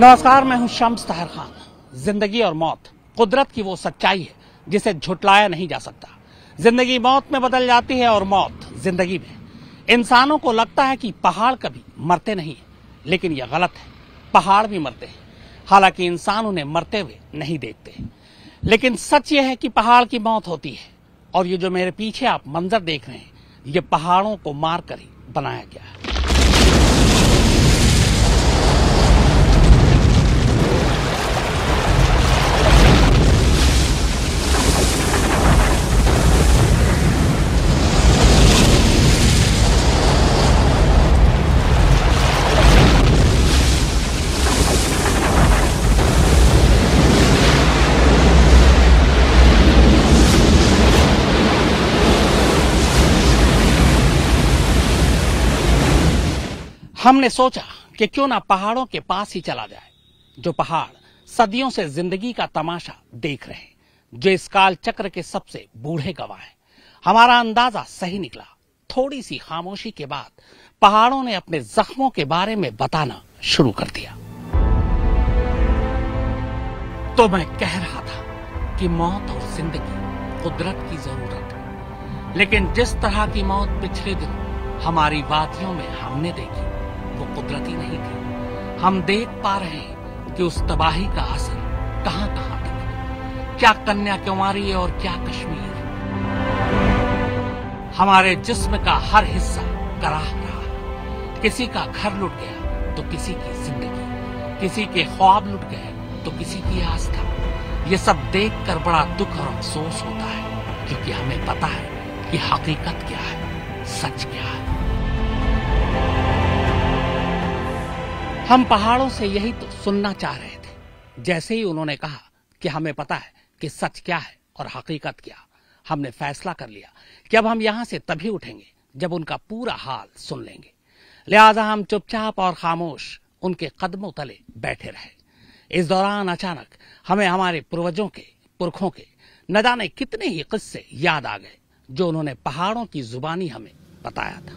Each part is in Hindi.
नमस्कार, मैं हूं शम्स ताहिर खान। जिंदगी और मौत कुदरत की वो सच्चाई है जिसे झुटलाया नहीं जा सकता। जिंदगी मौत में बदल जाती है और मौत जिंदगी में। इंसानों को लगता है कि पहाड़ कभी मरते नहीं है, लेकिन यह गलत है। पहाड़ भी मरते हैं, हालांकि इंसान उन्हें मरते हुए नहीं देखते। लेकिन सच यह है कि पहाड़ की मौत होती है, और ये जो मेरे पीछे आप मंजर देख रहे हैं, ये पहाड़ों को मारकर ही बनाया गया है। हमने सोचा कि क्यों ना पहाड़ों के पास ही चला जाए, जो पहाड़ सदियों से जिंदगी का तमाशा देख रहे हैं, जो इस काल चक्र के सबसे बूढ़े गवाह हैं। हमारा अंदाजा सही निकला। थोड़ी सी खामोशी के बाद पहाड़ों ने अपने जख्मों के बारे में बताना शुरू कर दिया। तो मैं कह रहा था कि मौत और जिंदगी कुदरत की जरूरत है, लेकिन जिस तरह की मौत पिछले दिनों हमारी वादियों में हमने देखी, वो कुदरती नहीं थी। हम देख पा रहे हैं कि उस तबाही का असर कहां कहां तक है। क्या कन्याकुमारी और क्या कश्मीर। हमारे जिस्म का हर हिस्सा कराह रहा है। किसी का घर लुट गया तो किसी की जिंदगी, किसी के ख्वाब लुट गए तो किसी की आस्था। ये सब देखकर बड़ा दुख और अफसोस होता है, क्योंकि हमें पता है कि हकीकत क्या है, सच क्या है। हम पहाड़ों से यही तो सुनना चाह रहे थे। जैसे ही उन्होंने कहा कि हमें पता है कि सच क्या है और हकीकत क्या, हमने फैसला कर लिया कि अब हम यहां से तभी उठेंगे जब उनका पूरा हाल सुन लेंगे। लिहाजा हम चुपचाप और खामोश उनके कदमों तले बैठे रहे। इस दौरान अचानक हमें हमारे पूर्वजों के, पुरखों के न जाने कितने ही किस्से याद आ गए, जो उन्होंने पहाड़ों की जुबानी हमें बताया था।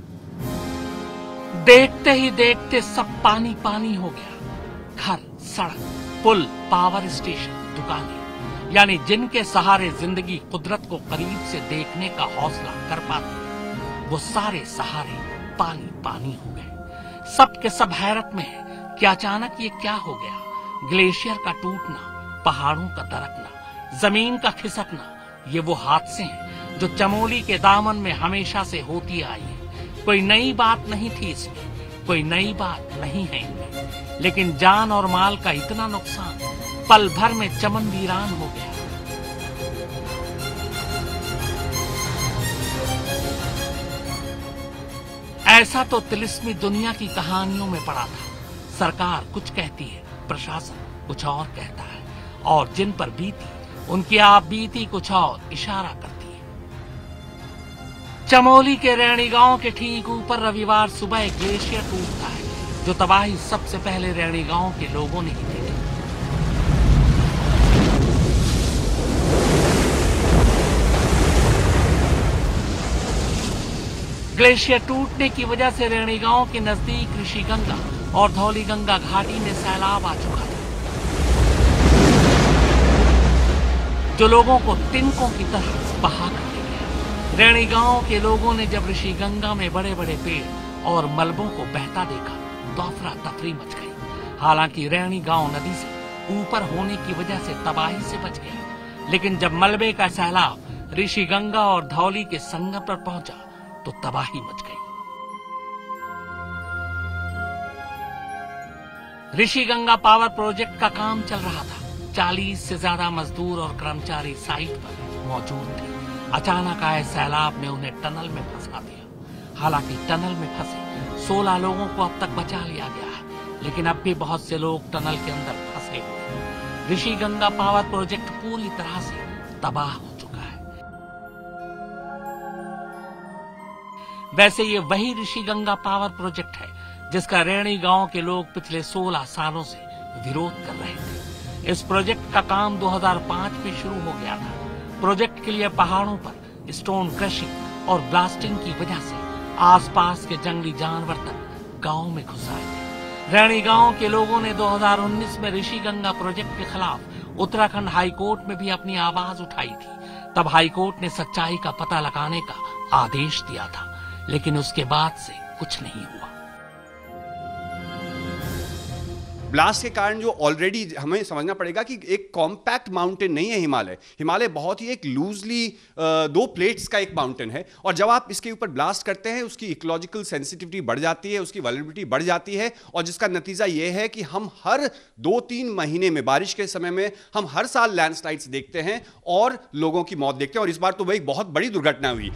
देखते ही देखते सब पानी पानी हो गया। घर, सड़क, पुल, पावर स्टेशन, दुकानें, यानी जिनके सहारे जिंदगी कुदरत को करीब से देखने का हौसला कर पाती, वो सारे सहारे पानी पानी हो गए। सब के सब हैरत में है कि अचानक ये क्या हो गया। ग्लेशियर का टूटना, पहाड़ों का दरकना, जमीन का खिसकना, ये वो हादसे हैं जो चमोली के दामन में हमेशा से होती आई है। कोई नई बात नहीं थी इसमें, कोई नई बात नहीं है इनमें, लेकिन जान और माल का इतना नुकसान पल भर में चमन वीरान हो गया। ऐसा तो तिलिस्मी दुनिया की कहानियों में पड़ा था। सरकार कुछ कहती है, प्रशासन कुछ और कहता है, और जिन पर बीती उनकी आप बीती कुछ और इशारा करती है। चमोली के रैणी गांव के ठीक ऊपर रविवार सुबह एक ग्लेशियर टूटता है, जो तबाही सबसे पहले रैणी गांव के लोगों ने ही देखी। ग्लेशियर टूटने की वजह से रैणी गांव के नजदीक ऋषि गंगा और धौली गंगा घाटी में सैलाब आ चुका था, जो लोगों को तिनकों की तरह बहा कर ले गया। रैणी गांव के लोगों ने जब ऋषि गंगा में बड़े बड़े पेड़ और मलबों को बहता देखा तो अफरा तफरी मच गई। हालांकि रैणी गांव नदी से ऊपर होने की वजह से तबाही से बच गया, लेकिन जब मलबे का सैलाब ऋषि गंगा और धौली के संगम पर पहुंचा तो तबाही मच गई। ऋषि गंगा पावर प्रोजेक्ट का काम चल रहा था। 40 से ज्यादा मजदूर और कर्मचारी साइट पर मौजूद थे। अचानक आए सैलाब ने उन्हें टनल में फंसा दिया। हालांकि टनल में फंसे 16 लोगों को अब तक बचा लिया गया है, लेकिन अब भी बहुत से लोग टनल के अंदर फंसे हुए। ऋषि गंगा पावर प्रोजेक्ट पूरी तरह से तबाह हो चुका है। वैसे ये वही ऋषि गंगा पावर प्रोजेक्ट है जिसका रैणी गांव के लोग पिछले 16 सालों से विरोध कर रहे थे। इस प्रोजेक्ट का काम 2005 में शुरू हो गया था। प्रोजेक्ट के लिए पहाड़ों पर स्टोन क्रशिंग और ब्लास्टिंग की वजह से आसपास के जंगली जानवर तक गांव में घुस आए थे। रैणी गांव के लोगों ने 2019 में ऋषि गंगा प्रोजेक्ट के खिलाफ उत्तराखंड हाईकोर्ट में भी अपनी आवाज उठाई थी। तब हाईकोर्ट ने सच्चाई का पता लगाने का आदेश दिया था, लेकिन उसके बाद से कुछ नहीं हुआ। ब्लास्ट के कारण जो ऑलरेडी हमें समझना पड़ेगा कि एक कॉम्पैक्ट माउंटेन नहीं है हिमालय। हिमालय बहुत ही एक लूजली 2 प्लेट्स का एक माउंटेन है, और जब आप इसके ऊपर ब्लास्ट करते हैं उसकी इकोलॉजिकल सेंसिटिविटी बढ़ जाती है, उसकी वल्नरेबिलिटी बढ़ जाती है, और जिसका नतीजा यह है कि हम हर 2-3 महीने में, बारिश के समय में हम हर साल लैंडस्लाइड्स देखते हैं और लोगों की मौत देखते हैं। और इस बार तो वही बहुत बड़ी दुर्घटना हुई।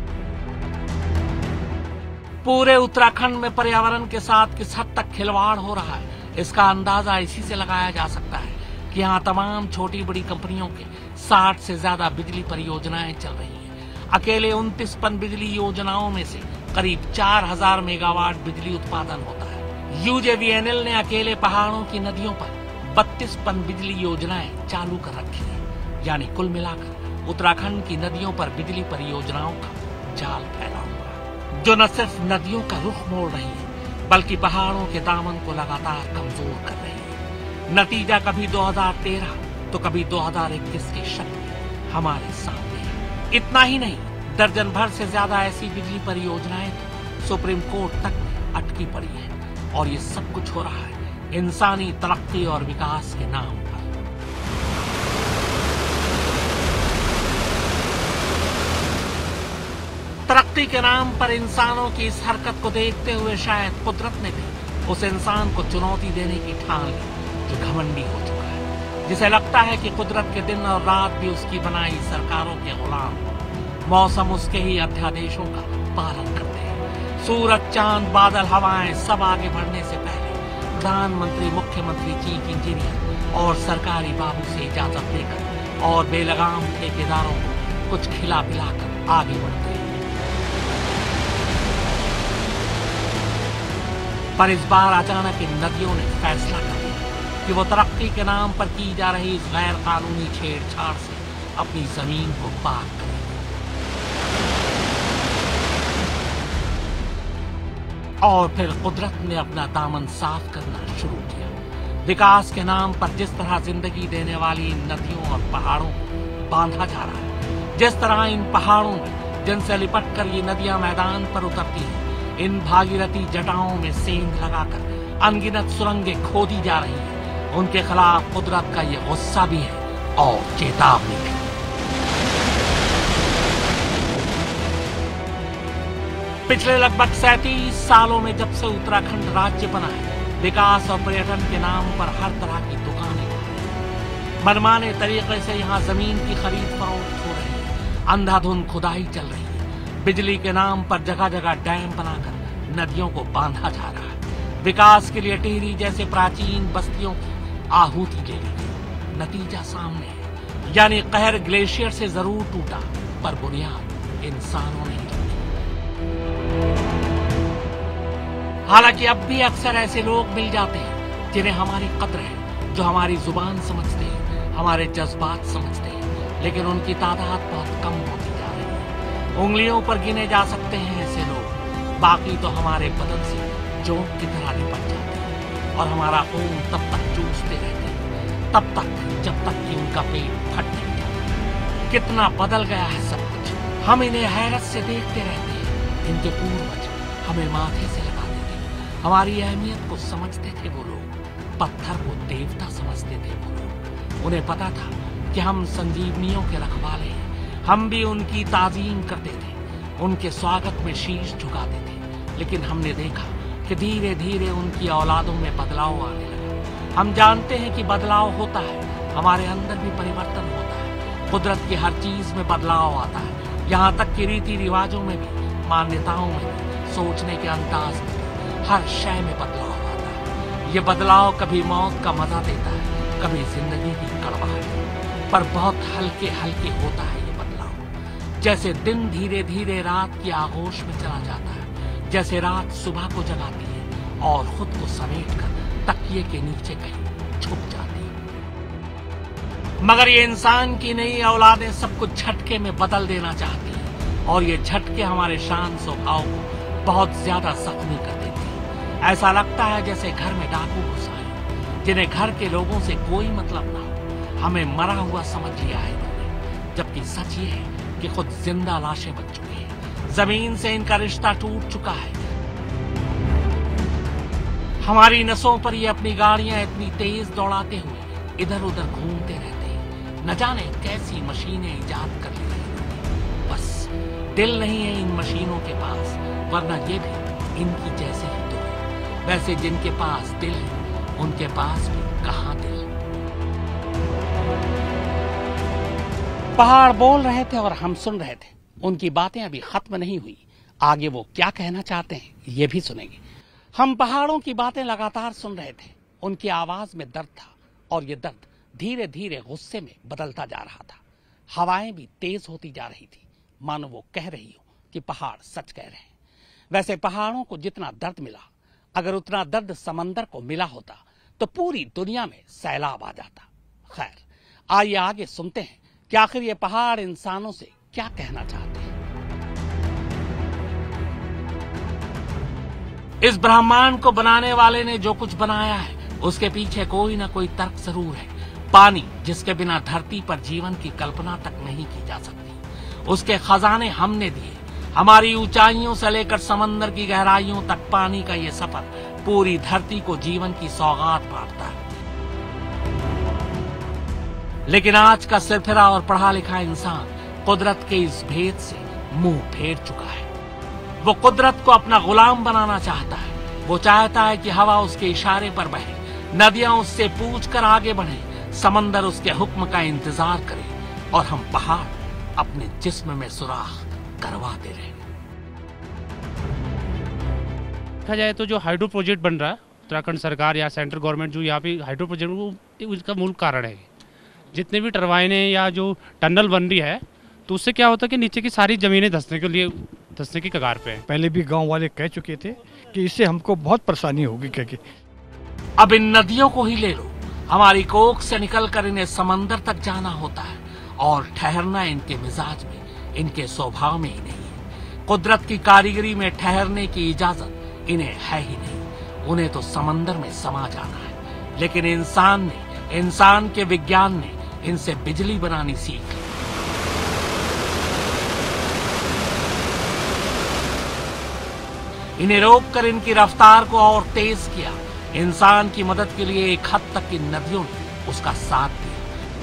पूरे उत्तराखंड में पर्यावरण के साथ किस हद तक खिलवाड़ हो रहा है, इसका अंदाजा इसी से लगाया जा सकता है कि यहाँ तमाम छोटी बड़ी कंपनियों के 60 से ज्यादा बिजली परियोजनाएं चल रही हैं। अकेले 29 पनबिजली योजनाओं में से करीब 4000 मेगावाट बिजली उत्पादन होता है। यूजेवीएनएल ने अकेले पहाड़ों की नदियों पर 32 पनबिजली योजनाएं चालू कर रखी है। यानी कुल मिलाकर उत्तराखंड की नदियों पर बिजली परियोजनाओं का जाल फैला हुआ है, जो न सिर्फ नदियों का रुख मोड़ रही है बल्कि पहाड़ों के दामन को लगातार कमजोर कर रही है। नतीजा कभी 2013 तो कभी 2021 की शक्ल हमारे सामने है। इतना ही नहीं, दर्जन भर से ज्यादा ऐसी बिजली परियोजनाएं तो सुप्रीम कोर्ट तक में अटकी पड़ी है, और ये सब कुछ हो रहा है इंसानी तरक्की और विकास के नाम पर। तरक्की के नाम पर इंसानों की इस हरकत को देखते हुए शायद कुदरत ने भी उस इंसान को चुनौती देने की ठान ली जो घमंडी हो चुका है, जिसे लगता है कि कुदरत के दिन और रात भी उसकी बनाई सरकारों के गुलाम, मौसम उसके ही अध्यादेशों का पालन करते हैं। सूरज, चांद, बादल, हवाएं सब आगे बढ़ने से पहले प्रधानमंत्री, मुख्यमंत्री, चीफ इंजीनियर और सरकारी बाबू से इजाजत लेकर और बेलगाम ठेकेदारों को कुछ खिला पिलाकर आगे बढ़ते हैं। पर इस बार अचानक इन नदियों ने फैसला कर लिया कि वो तरक्की के नाम पर की जा रही इस गैर कानूनी छेड़छाड़ से अपनी जमीन को पाक करेंगे। और फिर कुदरत ने अपना दामन साफ करना शुरू किया। विकास के नाम पर जिस तरह जिंदगी देने वाली इन नदियों और पहाड़ों को बांधा जा रहा है, जिस तरह इन पहाड़ों में जिनसे लिपट कर ये नदियां मैदान पर उतरती हैं, इन भागीरथी जटाओं में सेंध लगाकर अनगिनत सुरंगें खोदी जा रही हैं, उनके खिलाफ कुदरत का ये गुस्सा भी है और चेतावनी भी। पिछले लगभग 37 सालों में जब से उत्तराखंड राज्य बना है, विकास और पर्यटन के नाम पर हर तरह की दुकानें, मनमाने तरीके से यहाँ जमीन की खरीद फरोख्त हो रही है, अंधाधुंध खुदाई चल रही है, बिजली के नाम पर जगह जगह डैम बनाकर नदियों को बांधा जा रहा है। विकास के लिए टिहरी जैसे प्राचीन बस्तियों की आहुति ले ली गई। नतीजा सामने है, यानी कहर ग्लेशियर से जरूर टूटा, पर बुनियाद इंसानों ने रखी। हालांकि अब भी अक्सर ऐसे लोग मिल जाते हैं जिन्हें हमारी कद्र है, जो हमारी जुबान समझते हैं, हमारे जज्बात समझते हैं, लेकिन उनकी तादाद बहुत कम होती जा रही है। उंगलियों पर गिने जा सकते हैं ऐसे लोग, बाकी तो हमारे बदन से जोंक की तरह लिपट जाते हैं और हमारा खून तब तक चूसते रहते हैं, तब तक जब तक कि उनका पेट फट नहीं जाता। कितना बदल गया है सब कुछ, हम इन्हें हैरत से देखते रहते हैं। इनके पूर्वज हमें माथे से लगाते थे, हमारी अहमियत को समझते थे वो लोग, पत्थर को देवता समझते थे वो लोग। उन्हें पता था कि हम संजीवनियों के रखवाले हैं, हम भी उनकी ताजीम करते थे, उनके स्वागत में शीश झुकाते थे। लेकिन हमने देखा कि धीरे धीरे उनकी औलादों में बदलाव आने लगा। हम जानते हैं कि बदलाव होता है, हमारे अंदर भी परिवर्तन होता है, कुदरत की हर चीज में बदलाव आता है, यहाँ तक कि रीति रिवाजों में भी, मान्यताओं में भी, सोचने के अंदाज में भी, हर शय में बदलाव आता है। ये बदलाव कभी मौत का मजा देता है, कभी जिंदगी की कड़वाहट, पर बहुत हल्के हल्के होता है ये बदलाव। जैसे दिन धीरे धीरे रात की आगोश में चला जाता है, जैसे रात सुबह को जगाती है और खुद को समेटकर तकिए के नीचे कहीं छुप जाती है। मगर ये इंसान की नई औलादें सब कुछ झटके में बदल देना चाहती हैं, और ये झटके हमारे शान स्वभाव को बहुत ज्यादा जख्मी कर देते हैं। ऐसा लगता है जैसे घर में डाकू घुस आए, जिन्हें घर के लोगों से कोई मतलब ना हो। हमें मरा हुआ समझ लिया है इन्होंने, जबकि सच ये है कि खुद जिंदा लाशें बन चुकी हैं। जमीन से इनका रिश्ता टूट चुका है। हमारी नसों पर ये अपनी गाड़ियां इतनी तेज दौड़ाते हुए इधर उधर घूमते रहते हैं। न जाने कैसी मशीनें इजाद कर ली हैं। बस दिल नहीं है इन मशीनों के पास, वरना ये भी इनकी जैसे ही तो है। वैसे जिनके पास दिल है, उनके पास भी कहां दिल है। पहाड़ बोल रहे थे और हम सुन रहे थे। उनकी बातें अभी खत्म नहीं हुई। आगे वो क्या कहना चाहते हैं, ये भी सुनेंगे। हम पहाड़ों की बातें लगातार सुन रहे थे। उनकी आवाज में दर्द था, और ये दर्द धीरे धीरे गुस्से में बदलता जा रहा था। हवाएं भी तेज होती जा रही थी, मानो वो कह रही हो कि पहाड़ सच कह रहे हैं। वैसे पहाड़ों को जितना दर्द मिला, अगर उतना दर्द समंदर को मिला होता तो पूरी दुनिया में सैलाब आ जाता। खैर, आइए आगे सुनते हैं कि आखिर ये पहाड़ इंसानों से क्या कहना चाहते हैं। इस ब्रह्मांड को बनाने वाले ने जो कुछ बनाया है, उसके पीछे कोई ना कोई तर्क जरूर है। पानी, जिसके बिना धरती पर जीवन की कल्पना तक नहीं की जा सकती, उसके खजाने हमने दिए। हमारी ऊंचाइयों से लेकर समंदर की गहराइयों तक पानी का ये सफर पूरी धरती को जीवन की सौगात बांटता है। लेकिन आज का सिरफिरा और पढ़ा लिखा इंसान कुदरत के इस भेद से मुंह फेर चुका है। वो कुदरत को अपना गुलाम बनाना चाहता है। वो चाहता है कि हवा उसके इशारे पर बहे, नदियां उससे पूछकर आगे बढ़े, समंदर उसके हुक्म का इंतजार करे, और हम पहाड़ अपने जिस्म में सुराख करवाते रहे। देखा जाए तो जो हाइड्रो प्रोजेक्ट बन रहा है, उत्तराखंड सरकार या सेंट्रल गवर्नमेंट जो यहाँ पे हाइड्रो प्रोजेक्ट, वो इसका मूल कारण है। जितने भी टरबाइनें या जो टनल बन रही है, तो उससे क्या होता है कि नीचे की सारी जमीनें धंसने की कगार पे है। पहले भी गांव वाले कह चुके थे कि इससे हमको बहुत परेशानी होगी। क्योंकि अब इन नदियों को ही ले लो, हमारी कोख से निकलकर इन्हें समंदर तक जाना होता है, और ठहरना इनके मिजाज में, इनके स्वभाव में ही नहीं है। कुदरत की कारीगरी में ठहरने की इजाजत इन्हें है ही नहीं। उन्हें तो समंदर में समा जाना है। लेकिन इंसान के विज्ञान ने इनसे बिजली बनानी सीख ली। इन्हें रोककर इनकी रफ्तार को और तेज किया। इंसान की मदद के लिए एक हद तक इन नदियों ने उसका साथ दिया।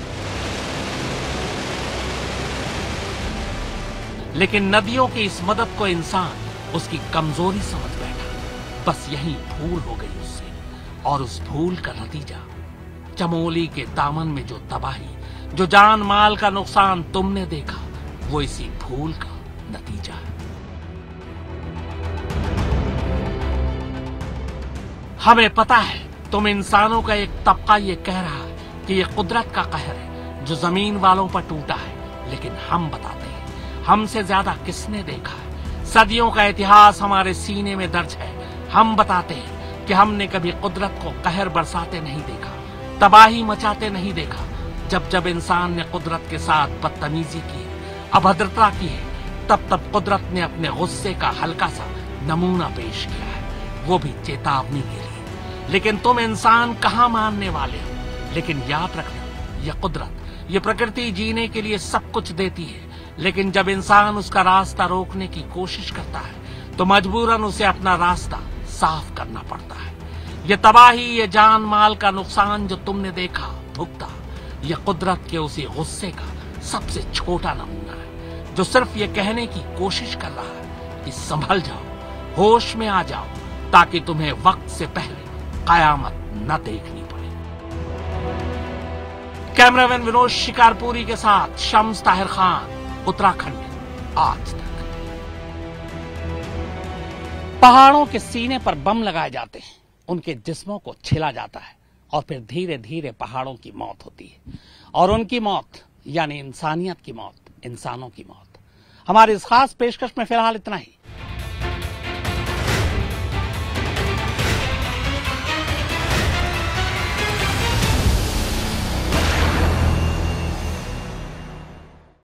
लेकिन नदियों की इस मदद को इंसान उसकी कमजोरी समझ बैठा। बस यही भूल हो गई उससे, और उस भूल का नतीजा चमोली के दामन में जो तबाही, जो जान माल का नुकसान तुमने देखा, वो इसी भूल का नतीजा है। हमें पता है तुम इंसानों का एक तबका ये कह रहा है कि ये कुदरत का कहर है जो जमीन वालों पर टूटा है। लेकिन हम बताते हैं, हमसे ज्यादा किसने देखा है। सदियों का इतिहास हमारे सीने में दर्ज है। हम बताते हैं कि हमने कभी कुदरत को कहर बरसाते नहीं देखा, तबाही मचाते नहीं देखा। जब जब इंसान ने कुदरत के साथ बदतमीजी की, अभद्रता की है, तब तब कुदरत ने अपने गुस्से का हल्का सा नमूना पेश किया है, वो भी चेतावनी के लिए। लेकिन तुम इंसान कहां मानने वाले हो। लेकिन याद रखना, यह कुदरत, ये प्रकृति जीने के लिए सब कुछ देती है। लेकिन जब इंसान उसका रास्ता रोकने की कोशिश करता है, तो मजबूरन उसे अपना रास्ता साफ करना पड़ता है। ये तबाही, ये जान माल का नुकसान जो तुमने देखा, भुगता, यह कुदरत के उसी गुस्से का सबसे छोटा नमूना है, जो सिर्फ ये कहने की कोशिश कर रहा है कि संभल जाओ, होश में आ जाओ, ताकि तुम्हें वक्त से पहले कयामत न देखनी पड़े। कैमरामैन विनोद शिकारपुरी के साथ शम्स ताहिर खान, उत्तराखंड आज तक। पहाड़ों के सीने पर बम लगाए जाते हैं, उनके जिस्मों को छिला जाता है, और फिर धीरे धीरे पहाड़ों की मौत होती है। और उनकी मौत यानी इंसानियत की मौत, इंसानों की मौत। हमारी इस खास पेशकश में फिलहाल इतना ही।